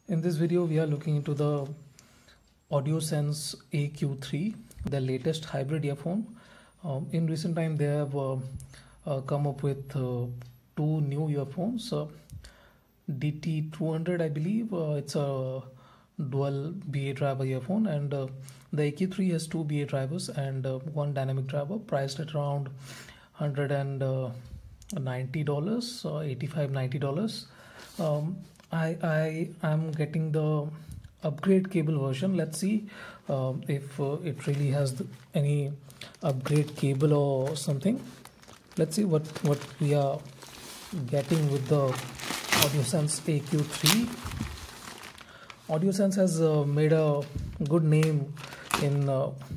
In this video, we are looking into the Audiosense AQ3, the latest hybrid earphone. In recent time, they have come up with two new earphones. DT200, I believe, it's a dual BA driver earphone, and the AQ3 has two BA drivers and one dynamic driver, priced at around $190, $85-$90. I am getting the upgrade cable version. Let's see if it really has any upgrade cable or something. Let's see what we are getting with the Audiosense AQ3. Audiosense has made a good name in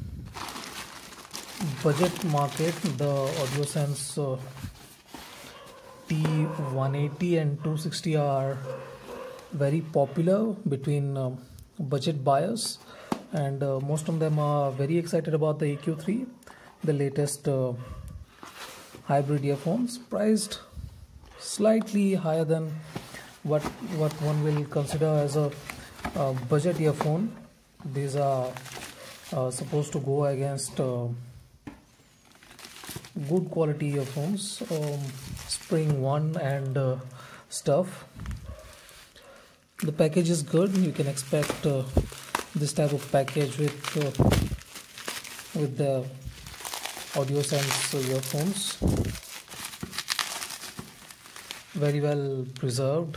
budget market. The Audiosense T180 and 260 are very popular between budget buyers, and most of them are very excited about the AQ3, the latest hybrid earphones, priced slightly higher than what one will consider as a budget earphone. These are supposed to go against good quality earphones, spring one and stuff. The package is good. You can expect this type of package with the Audiosense earphones. Very well preserved.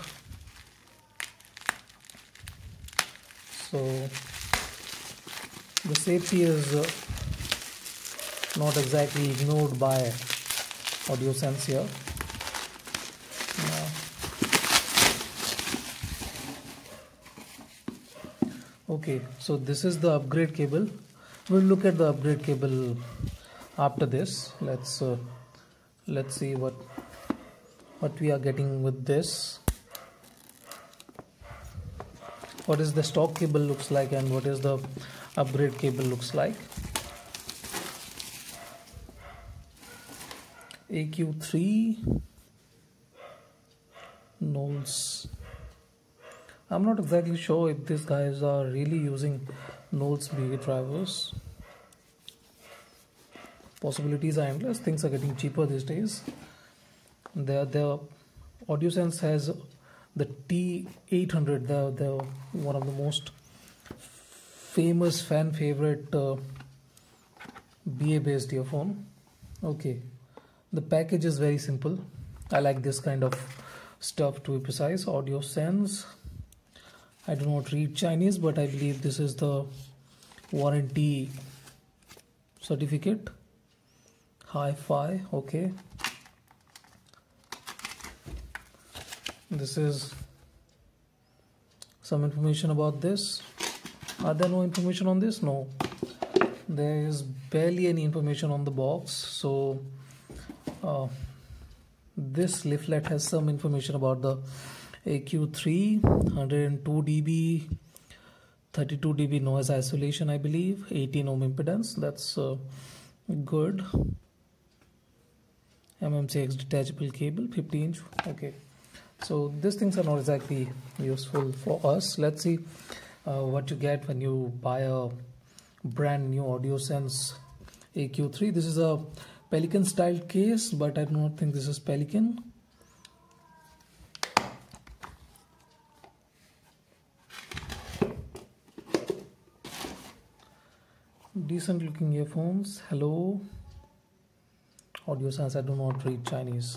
So the safety is not exactly ignored by Audiosense here. Okay, so this is the upgrade cable. We'll look at the upgrade cable after this. Let's see what we are getting with this. What is the stock cable looks like and what is the upgrade cable looks like. AQ3 Knowles. I'm not exactly sure if these guys are really using Knowles BA drivers. Possibilities are endless. Things are getting cheaper these days. The Audiosense has the T800, the one of the most famous fan favorite BA based earphone. Okay, the package is very simple. I like this kind of stuff, to be precise. Audiosense. I do not read Chinese, but I believe this is the warranty certificate. Hi-Fi, okay. This is some information about this. Are there no information on this? No. There is barely any information on the box. So this leaflet has some information about the AQ3, 102 dB, 32 dB noise isolation, I believe, 18 ohm impedance. That's good. MMCX detachable cable, 50 inch. Okay, so these things are not exactly useful for us. Let's see what you get when you buy a brand new Audiosense AQ3. This is a Pelican style case, but I do not think this is Pelican. Decent looking earphones. Hello. Audiosense. I do not read Chinese.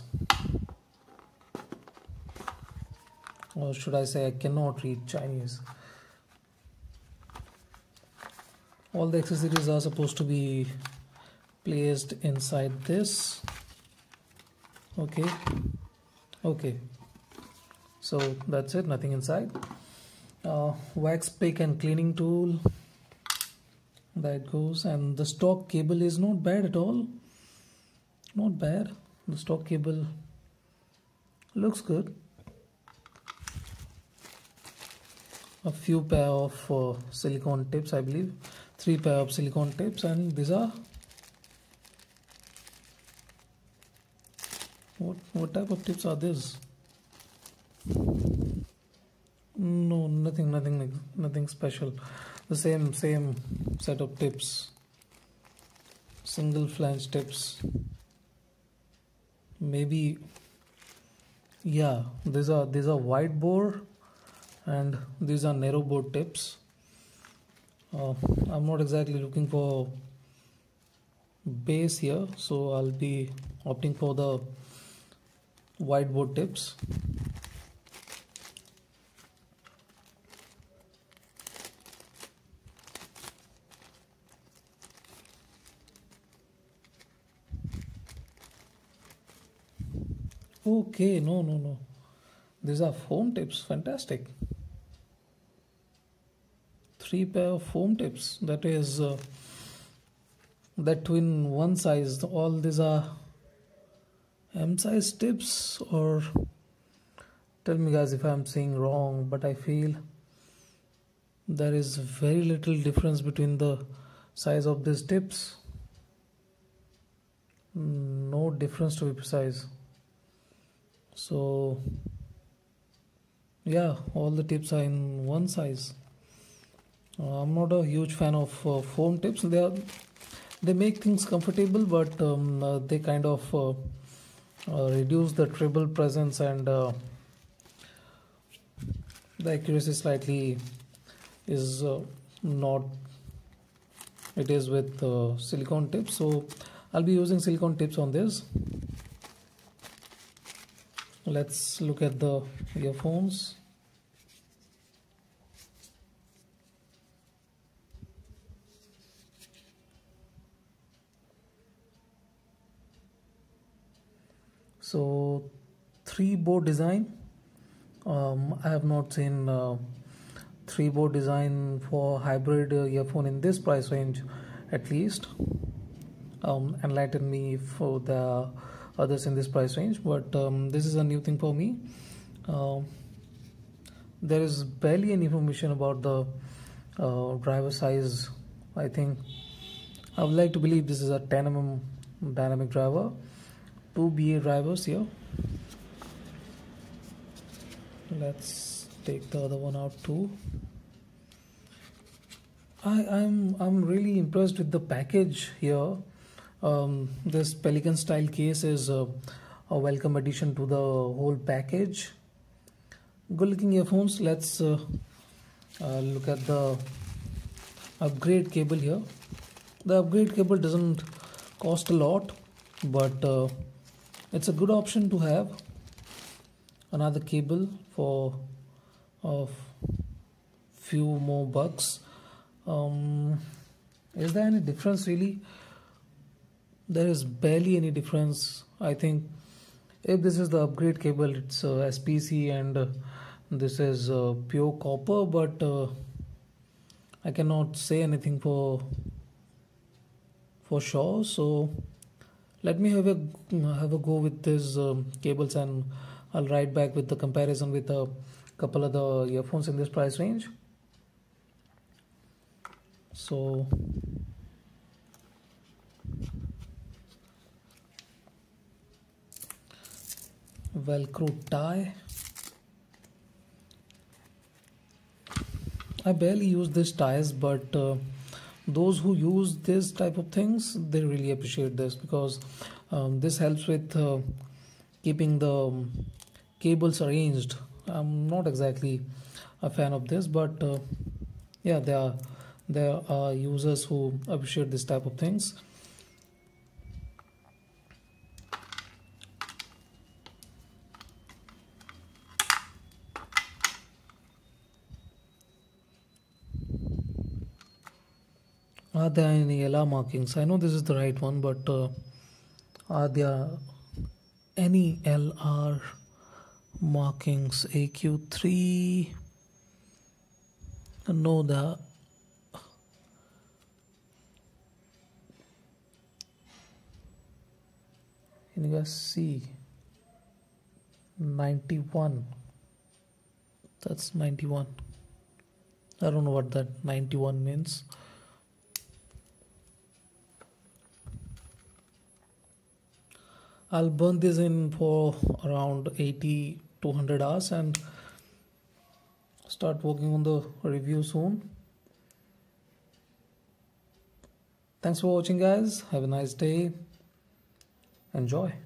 Or should I say I cannot read Chinese. All the accessories are supposed to be placed inside this. Okay. Okay. So that's it. Nothing inside. Wax pick and cleaning tool. That goes, and the stock cable is not bad at all. Not bad. The stock cable looks good. A few pair of silicone tips, I believe. 3 pair of silicone tips, and these are what type of tips are these? No, nothing special. The same set of tips, single flange tips. Maybe, yeah, these are wide bore and these are narrow bore tips. I'm not exactly looking for base here, so I'll be opting for the wide bore tips. Okay, no. These are foam tips. Fantastic. 3 pair of foam tips. That is that in one size. All these are M size tips, or tell me guys if I'm saying wrong, but I feel there is very little difference between the size of these tips. No difference to be precise. So yeah, all the tips are in one size. I'm not a huge fan of foam tips. They make things comfortable, but they kind of reduce the treble presence, and the accuracy slightly is not it is with silicone tips. So I'll be using silicone tips on this. Let's look at the earphones. So 3-bore design. I have not seen 3-bore design for hybrid earphone in this price range, at least. Enlighten me for the others in this price range, but this is a new thing for me. There is barely any information about the driver size. I think I would like to believe this is a 10 mm dynamic driver. 2 BA drivers here. Let's take the other one out too. I'm really impressed with the package here. This Pelican style case is a welcome addition to the whole package. Good looking earphones. Let's look at the upgrade cable here. The upgrade cable doesn't cost a lot, but it's a good option to have. Another cable for a few more bucks. Is there any difference really? There is barely any difference. I think if this is the upgrade cable, it's SPC, and this is pure copper, but I cannot say anything for sure. So let me have a go with these cables, and I'll write back with the comparison with a couple of the earphones in this price range. So Velcro tie. I barely use these ties, but those who use this type of things, they really appreciate this, because this helps with keeping the cables arranged. I'm not exactly a fan of this, but yeah, there are users who appreciate this type of things. Are there any LR markings? I know this is the right one, but are there any LR markings? AQ3? No, the can you guys see? 91. That's 91. I don't know what that 91 means. I'll burn this in for around 80 to 100 hours, and start working on the review soon. Thanks for watching, guys. Have a nice day. Enjoy.